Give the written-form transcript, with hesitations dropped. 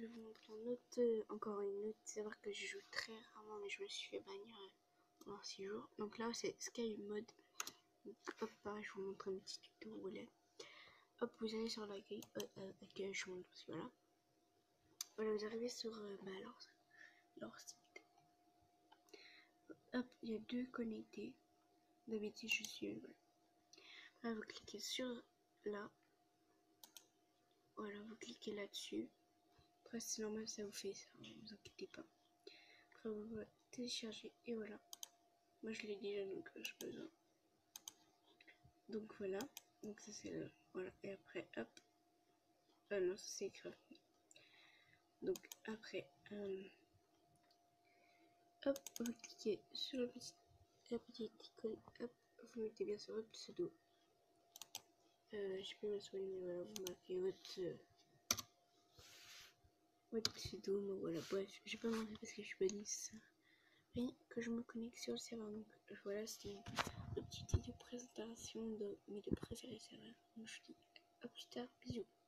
vais vous montrer encore une autre serveur que je joue très rarement, mais je me suis fait bannir pendant 6 jours. Donc là, c'est Sky Mode. Donc, hop, pareil, je vous montre un petit tuto où elle est. Hop, vous allez sur l'accueil. Je vous montre parce que voilà. Voilà, vous arrivez sur leur site. Hop, il y a 2 connectés. D'habitude, je suis. Voilà. Là, vous cliquez sur là. Voilà, vous cliquez là-dessus. Après, c'est normal, ça vous fait ça, ne vous inquiétez pas. Après, vous télécharger et voilà. Moi, je l'ai déjà, donc j'ai pas besoin. Donc voilà. Donc ça, c'est le. Voilà. Et après, hop. Non, ça, c'est écrit. Donc après, hop, vous cliquez sur la petite icône. Hop, vous mettez bien sûr votre pseudo. Je peux me soigner, mais voilà, vous marquez votre pseudo, mais voilà, bref, je vais pas montrer parce que je suis bannie, ça. Et que je me connecte sur le serveur. Donc voilà, c'était une petite vidéo présentation de mes 2 préférés serveurs. Donc je vous dis à plus tard, bisous.